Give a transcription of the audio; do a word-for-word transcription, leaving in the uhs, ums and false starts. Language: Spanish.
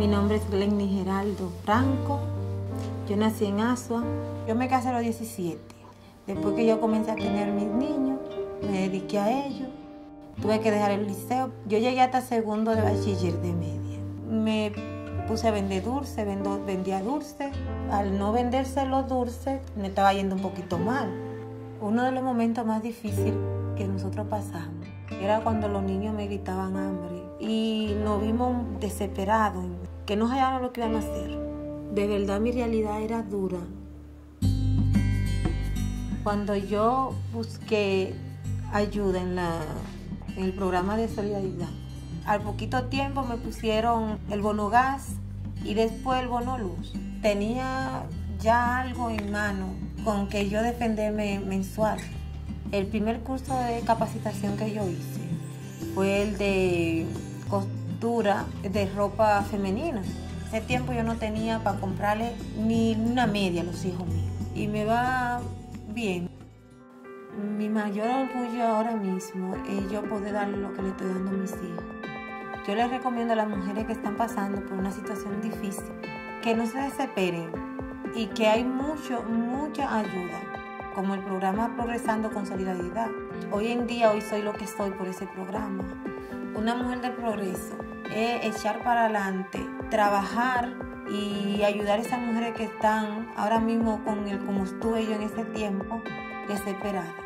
Mi nombre es Glenny Geraldo Franco. Yo nací en Asua. Yo me casé a los diecisiete. Después que yo comencé a tener mis niños, me dediqué a ellos. Tuve que dejar el liceo. Yo llegué hasta segundo de bachiller de media. Me puse a vender dulces, vendo, vendía dulces. Al no venderse los dulces, me estaba yendo un poquito mal. Uno de los momentos más difíciles que nosotros pasamos era cuando los niños me gritaban hambre y nos vimos desesperados, que no sabíamos lo que iban a hacer. De verdad mi realidad era dura. Cuando yo busqué ayuda en, la, en el programa de solidaridad, al poquito tiempo me pusieron el bono gas y después el bono luz. Tenía ya algo en mano con que yo defenderme mensual. El primer curso de capacitación que yo hice fue el de costura de ropa femenina. Ese tiempo yo no tenía para comprarle ni una media a los hijos míos. Y me va bien. Mi mayor orgullo ahora mismo es yo poder darle lo que le estoy dando a mis hijos. Yo les recomiendo a las mujeres que están pasando por una situación difícil que no se desesperen y que hay mucho, mucha ayuda, como el programa Progresando con Solidaridad. Hoy en día, hoy soy lo que soy por ese programa. Una mujer del progreso es echar para adelante, trabajar y ayudar a esas mujeres que están ahora mismo con el, como estuve yo en ese tiempo, desesperadas.